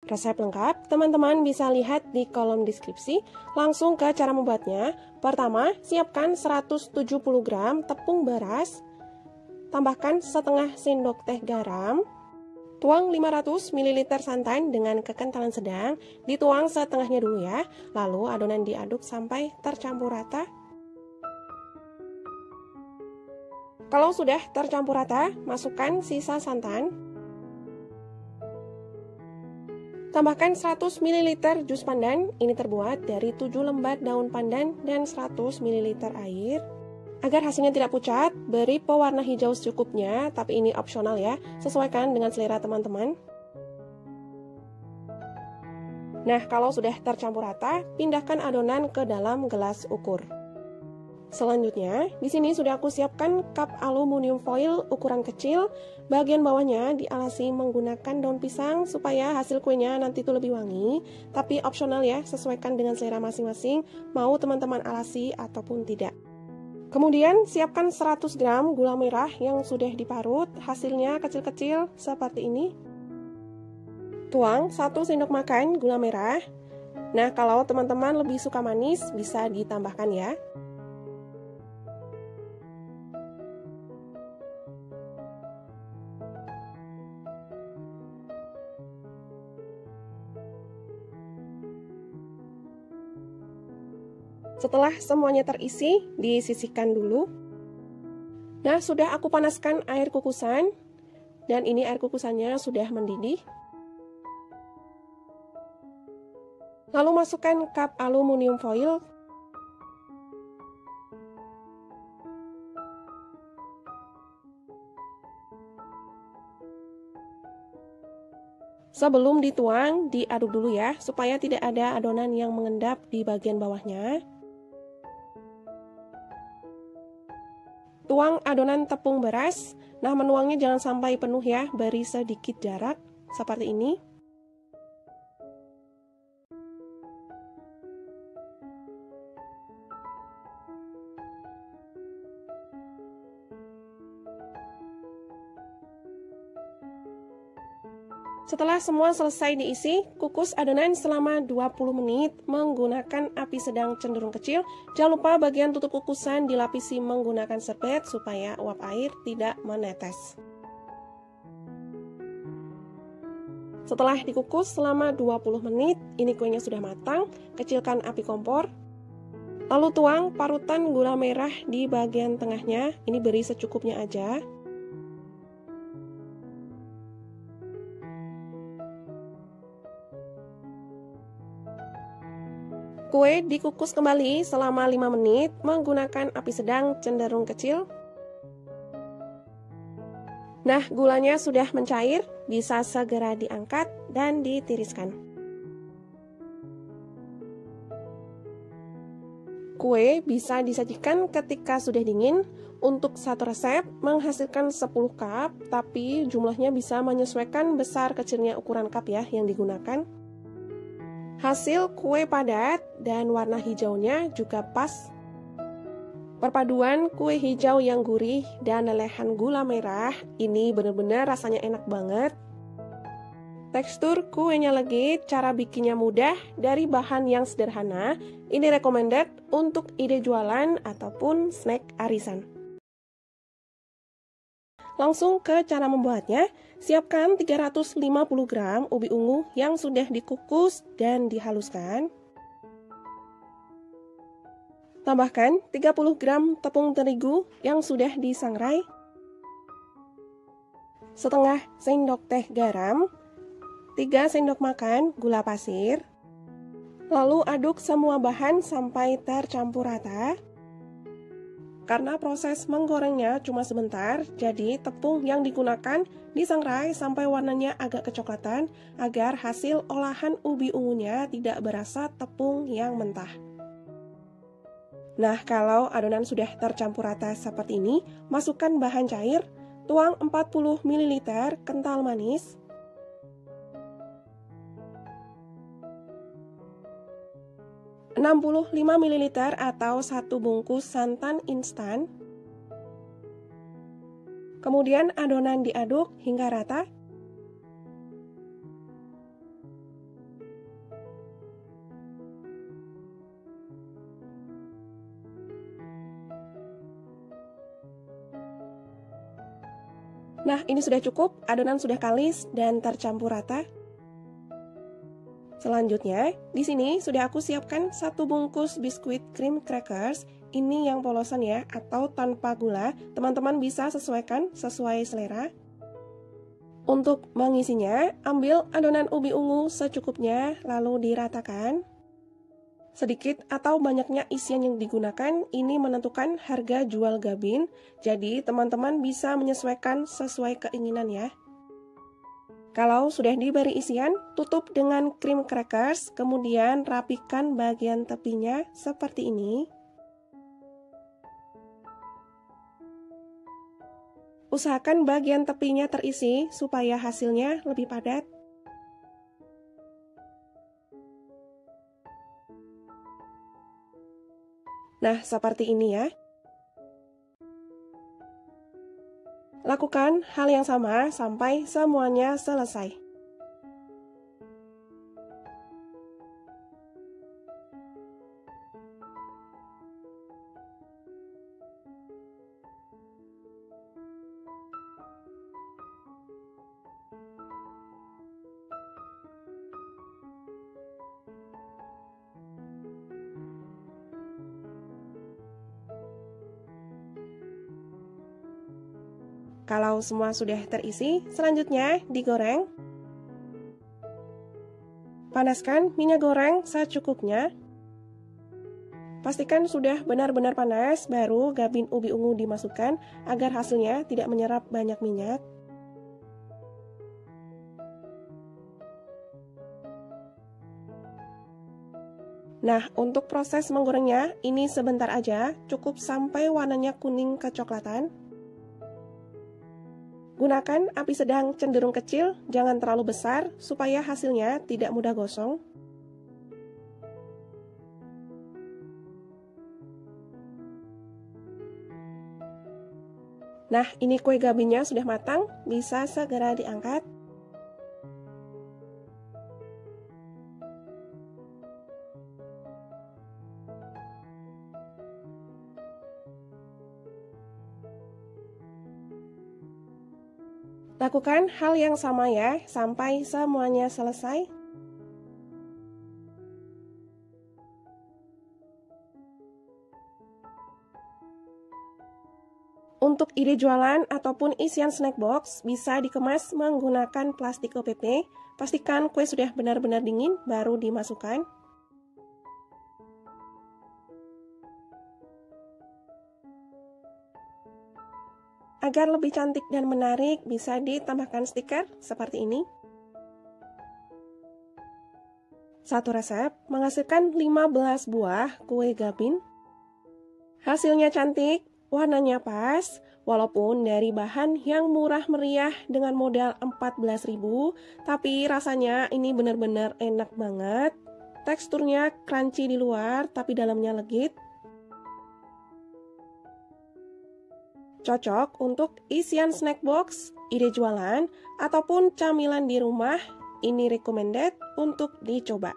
Resep lengkap teman-teman bisa lihat di kolom deskripsi. Langsung ke cara membuatnya. Pertama, siapkan 170 gram tepung beras, tambahkan setengah sendok teh garam, tuang 500 ml santan dengan kekentalan sedang, dituang setengahnya dulu ya, lalu adonan diaduk sampai tercampur rata. Kalau sudah tercampur rata, masukkan sisa santan. Tambahkan 100 ml jus pandan, ini terbuat dari 7 lembar daun pandan dan 100 ml air. Agar hasilnya tidak pucat, beri pewarna hijau secukupnya, tapi ini opsional ya, sesuaikan dengan selera teman-teman. Nah, kalau sudah tercampur rata, pindahkan adonan ke dalam gelas ukur. Selanjutnya, di sini sudah aku siapkan cup aluminium foil ukuran kecil. Bagian bawahnya dialasi menggunakan daun pisang supaya hasil kuenya nanti itu lebih wangi. Tapi opsional ya, sesuaikan dengan selera masing-masing, mau teman-teman alasi ataupun tidak. Kemudian siapkan 100 gram gula merah yang sudah diparut, hasilnya kecil-kecil seperti ini. Tuang 1 sendok makan gula merah. Nah, kalau teman-teman lebih suka manis, bisa ditambahkan ya. Setelah semuanya terisi, disisihkan dulu. Nah, sudah aku panaskan air kukusan, dan ini air kukusannya sudah mendidih. Lalu masukkan cup aluminium foil. Sebelum dituang, diaduk dulu ya, supaya tidak ada adonan yang mengendap di bagian bawahnya. Tuang adonan tepung beras. Nah, menuangnya jangan sampai penuh ya, beri sedikit jarak seperti ini. Setelah semua selesai diisi, kukus adonan selama 20 menit menggunakan api sedang cenderung kecil. Jangan lupa bagian tutup kukusan dilapisi menggunakan serbet supaya uap air tidak menetes. Setelah dikukus selama 20 menit, ini kuenya sudah matang. Kecilkan api kompor. Lalu tuang parutan gula merah di bagian tengahnya, ini beri secukupnya aja. Kue dikukus kembali selama 5 menit menggunakan api sedang cenderung kecil. Nah, gulanya sudah mencair, bisa segera diangkat dan ditiriskan. Kue bisa disajikan ketika sudah dingin. Untuk satu resep menghasilkan 10 cup, tapi jumlahnya bisa menyesuaikan besar kecilnya ukuran cup ya yang digunakan. Hasil kue padat dan warna hijaunya juga pas. Perpaduan kue hijau yang gurih dan lelehan gula merah, ini benar-benar rasanya enak banget. Tekstur kuenya legit, cara bikinnya mudah, dari bahan yang sederhana. Ini recommended untuk ide jualan ataupun snack arisan. Langsung ke cara membuatnya. Siapkan 350 gram ubi ungu yang sudah dikukus dan dihaluskan. Tambahkan 30 gram tepung terigu yang sudah disangrai. Setengah sendok teh garam. 3 sendok makan gula pasir. Lalu aduk semua bahan sampai tercampur rata. Karena proses menggorengnya cuma sebentar, jadi tepung yang digunakan disangrai sampai warnanya agak kecoklatan agar hasil olahan ubi ungunya tidak berasa tepung yang mentah. Nah, kalau adonan sudah tercampur rata seperti ini, masukkan bahan cair, tuang 40 ml kental manis, ...65 ml atau 1 bungkus santan instan. Kemudian adonan diaduk hingga rata. Nah, ini sudah cukup, adonan sudah kalis dan tercampur rata. Selanjutnya, di sini sudah aku siapkan 1 bungkus biskuit cream crackers. Ini yang polosan ya, atau tanpa gula. Teman-teman bisa sesuaikan sesuai selera. Untuk mengisinya, ambil adonan ubi ungu secukupnya, lalu diratakan. Sedikit atau banyaknya isian yang digunakan, ini menentukan harga jual Gabin. Jadi, teman-teman bisa menyesuaikan sesuai keinginan ya. Kalau sudah diberi isian, tutup dengan cream crackers, kemudian rapikan bagian tepinya seperti ini. Usahakan bagian tepinya terisi supaya hasilnya lebih padat. Nah, seperti ini ya. Lakukan hal yang sama sampai semuanya selesai. Kalau semua sudah terisi, selanjutnya digoreng. Panaskan minyak goreng secukupnya. Pastikan sudah benar-benar panas, baru Gabin ubi ungu dimasukkan agar hasilnya tidak menyerap banyak minyak. Nah, untuk proses menggorengnya, ini sebentar aja, cukup sampai warnanya kuning kecoklatan. Gunakan api sedang cenderung kecil, jangan terlalu besar, supaya hasilnya tidak mudah gosong. Nah, ini kue Gabinnya sudah matang, bisa segera diangkat. Lakukan hal yang sama ya, sampai semuanya selesai. Untuk ide jualan ataupun isian snack box, bisa dikemas menggunakan plastik OPP. Pastikan kue sudah benar-benar dingin, baru dimasukkan. Agar lebih cantik dan menarik, bisa ditambahkan stiker seperti ini. Satu resep menghasilkan 15 buah kue Gabin. Hasilnya cantik, warnanya pas, walaupun dari bahan yang murah meriah dengan modal 14.000, tapi rasanya ini benar-benar enak banget. Teksturnya crunchy di luar, tapi dalamnya legit. Cocok untuk isian snack box, ide jualan, ataupun camilan di rumah. Ini recommended untuk dicoba.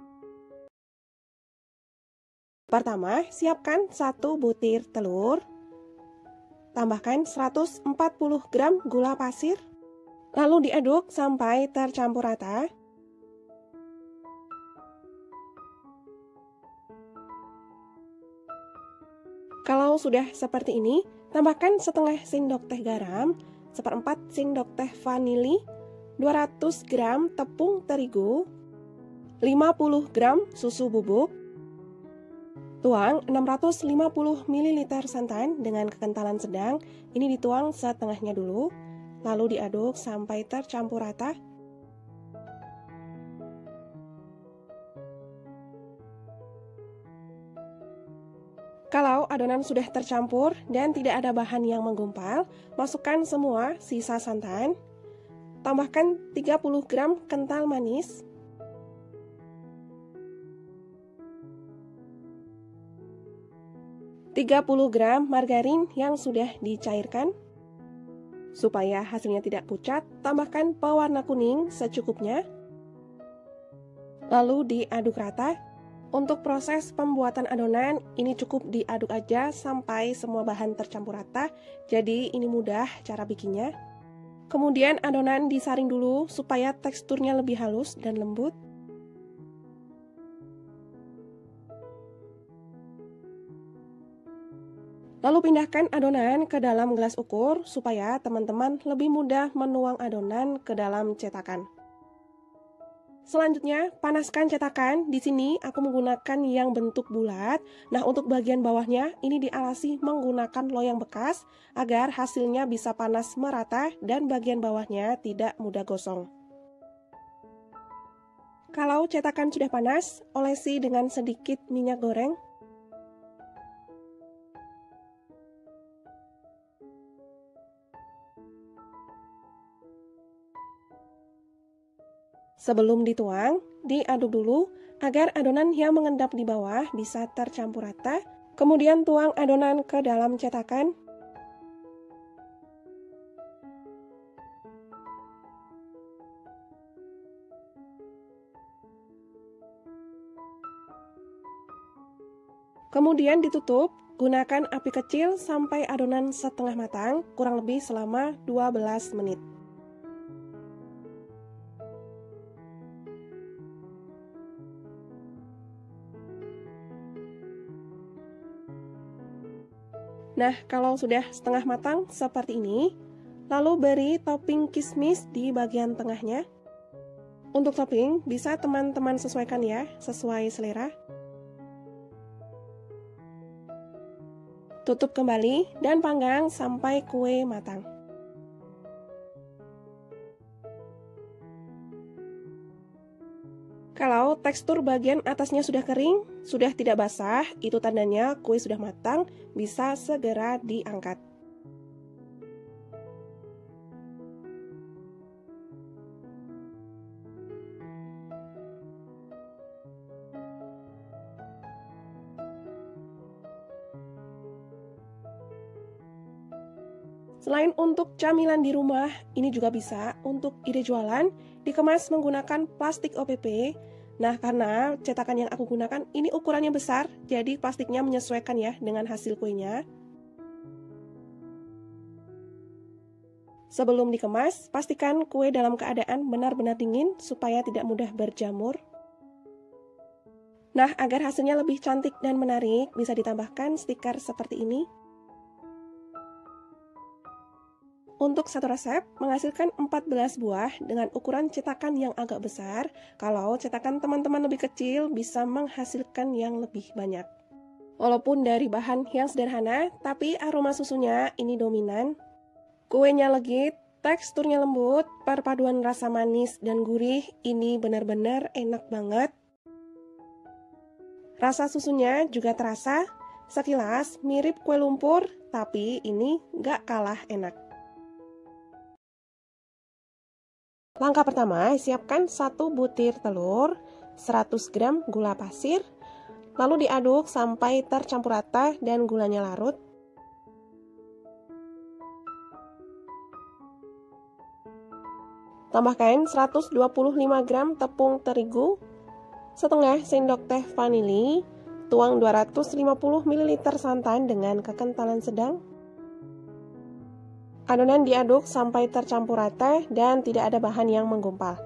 Pertama, siapkan 1 butir telur. Tambahkan 140 gram gula pasir. Lalu diaduk sampai tercampur rata. Kalau sudah seperti ini, tambahkan setengah sendok teh garam, 1/4 sendok teh vanili, 200 gram tepung terigu, 50 gram susu bubuk. Tuang 650 ml santan dengan kekentalan sedang, ini dituang setengahnya dulu, lalu diaduk sampai tercampur rata. Kalau adonan sudah tercampur dan tidak ada bahan yang menggumpal, masukkan semua sisa santan. Tambahkan 30 gram kental manis. (30 gram margarin yang sudah dicairkan. Supaya hasilnya tidak pucat, tambahkan pewarna kuning secukupnya. Lalu diaduk rata. Untuk proses pembuatan adonan, ini cukup diaduk aja sampai semua bahan tercampur rata. Jadi ini mudah cara bikinnya. Kemudian adonan disaring dulu supaya teksturnya lebih halus dan lembut. Lalu pindahkan adonan ke dalam gelas ukur supaya teman-teman lebih mudah menuang adonan ke dalam cetakan. Selanjutnya, panaskan cetakan. Di sini aku menggunakan yang bentuk bulat. Nah, untuk bagian bawahnya ini dialasi menggunakan loyang bekas agar hasilnya bisa panas merata dan bagian bawahnya tidak mudah gosong. Kalau cetakan sudah panas, olesi dengan sedikit minyak goreng. Sebelum dituang, diaduk dulu agar adonan yang mengendap di bawah bisa tercampur rata. Kemudian tuang adonan ke dalam cetakan. Kemudian ditutup, gunakan api kecil sampai adonan setengah matang, kurang lebih selama 12 menit. Nah, kalau sudah setengah matang seperti ini, lalu beri topping kismis di bagian tengahnya. Untuk topping, bisa teman-teman sesuaikan ya, sesuai selera. Tutup kembali dan panggang sampai kue matang. Kalau tekstur bagian atasnya sudah kering, sudah tidak basah, itu tandanya kue sudah matang, bisa segera diangkat. Selain untuk camilan di rumah, ini juga bisa untuk ide jualan, dikemas menggunakan plastik OPP. Nah, karena cetakan yang aku gunakan ini ukurannya besar, jadi plastiknya menyesuaikan ya dengan hasil kuenya. Sebelum dikemas, pastikan kue dalam keadaan benar-benar dingin supaya tidak mudah berjamur. Nah, agar hasilnya lebih cantik dan menarik, bisa ditambahkan stiker seperti ini. Untuk satu resep, menghasilkan 14 buah dengan ukuran cetakan yang agak besar. Kalau cetakan teman-teman lebih kecil, bisa menghasilkan yang lebih banyak. Walaupun dari bahan yang sederhana, tapi aroma susunya ini dominan. Kuenya legit, teksturnya lembut, perpaduan rasa manis dan gurih ini benar-benar enak banget. Rasa susunya juga terasa, sekilas mirip kue lumpur, tapi ini nggak kalah enak. Langkah pertama, siapkan 1 butir telur, 100 gram gula pasir, lalu diaduk sampai tercampur rata dan gulanya larut. Tambahkan 125 gram tepung terigu, setengah sendok teh vanili, tuang 250 ml santan dengan kekentalan sedang. Adonan diaduk sampai tercampur rata dan tidak ada bahan yang menggumpal.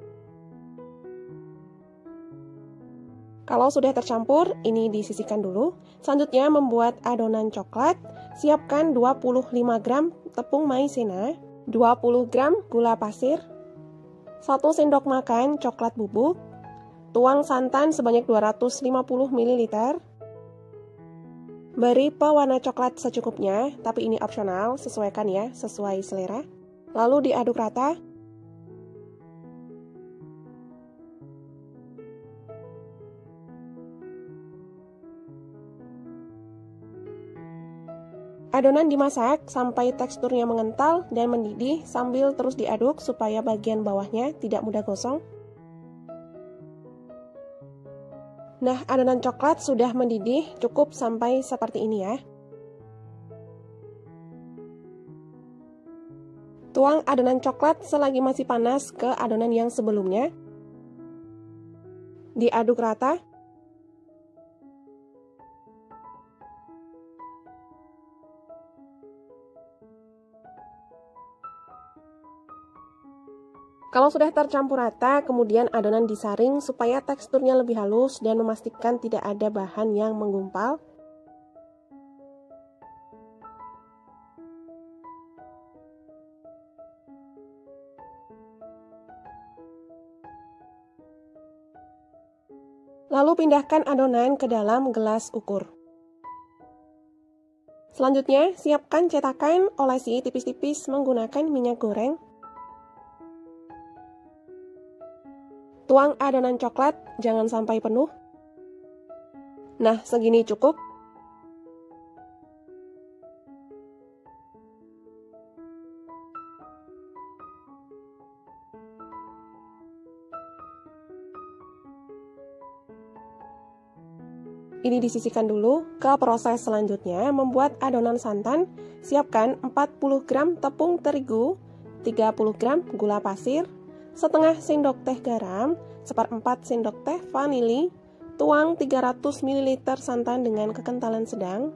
Kalau sudah tercampur, ini disisihkan dulu. Selanjutnya membuat adonan coklat. Siapkan 25 gram tepung maizena, 20 gram gula pasir, 1 sendok makan coklat bubuk, tuang santan sebanyak 250 ml. Beri pewarna coklat secukupnya, tapi ini opsional, sesuaikan ya, sesuai selera. Lalu diaduk rata. Adonan dimasak sampai teksturnya mengental dan mendidih sambil terus diaduk supaya bagian bawahnya tidak mudah gosong. Nah, adonan coklat sudah mendidih, cukup sampai seperti ini ya. Tuang adonan coklat selagi masih panas ke adonan yang sebelumnya. Diaduk rata. Kalau sudah tercampur rata, kemudian adonan disaring supaya teksturnya lebih halus dan memastikan tidak ada bahan yang menggumpal. Lalu pindahkan adonan ke dalam gelas ukur. Selanjutnya, siapkan cetakan, olesi tipis-tipis menggunakan minyak goreng. Tuang adonan coklat, jangan sampai penuh. Nah, segini cukup. Ini disisihkan dulu. Ke proses selanjutnya, membuat adonan santan. Siapkan 40 gram tepung terigu, 30 gram gula pasir, setengah sendok teh garam, 1/4 sendok teh vanili, tuang 300 ml santan dengan kekentalan sedang.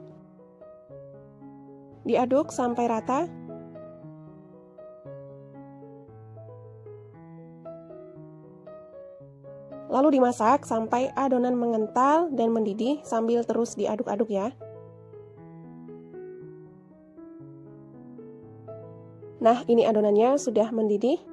Diaduk sampai rata. Lalu dimasak sampai adonan mengental dan mendidih sambil terus diaduk-aduk ya. Nah, ini adonannya sudah mendidih.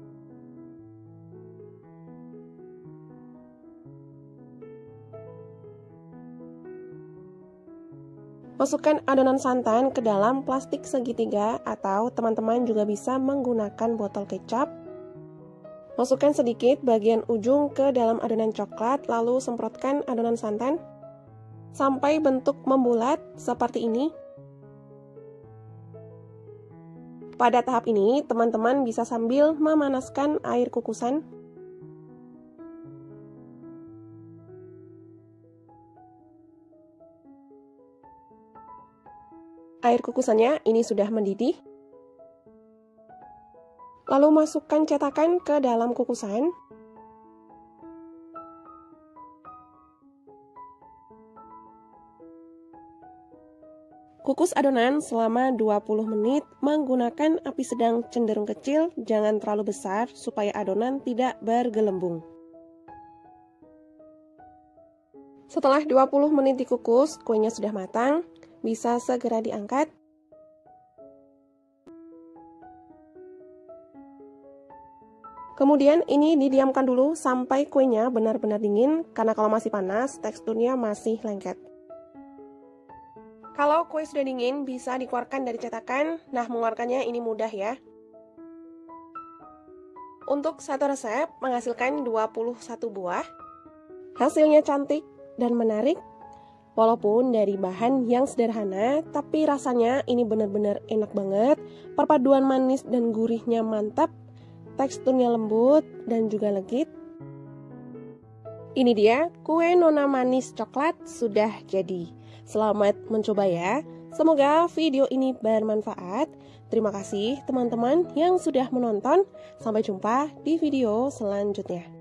Masukkan adonan santan ke dalam plastik segitiga atau teman-teman juga bisa menggunakan botol kecap. Masukkan sedikit bagian ujung ke dalam adonan coklat, lalu semprotkan adonan santan sampai bentuk membulat seperti ini. Pada tahap ini, teman-teman bisa sambil memanaskan air kukusan. Air kukusannya ini sudah mendidih. Lalu masukkan cetakan ke dalam kukusan. Kukus adonan selama 20 menit menggunakan api sedang cenderung kecil, jangan terlalu besar supaya adonan tidak bergelembung. Setelah 20 menit dikukus, kuenya sudah matang. Bisa segera diangkat. Kemudian ini didiamkan dulu sampai kuenya benar-benar dingin, karena kalau masih panas teksturnya masih lengket. Kalau kue sudah dingin bisa dikeluarkan dari cetakan. Nah, mengeluarkannya ini mudah ya. Untuk satu resep menghasilkan 21 buah. Hasilnya cantik dan menarik. Walaupun dari bahan yang sederhana, tapi rasanya ini benar-benar enak banget. Perpaduan manis dan gurihnya mantap, teksturnya lembut dan juga legit. Ini dia, kue nona manis coklat sudah jadi. Selamat mencoba ya. Semoga video ini bermanfaat. Terima kasih teman-teman yang sudah menonton. Sampai jumpa di video selanjutnya.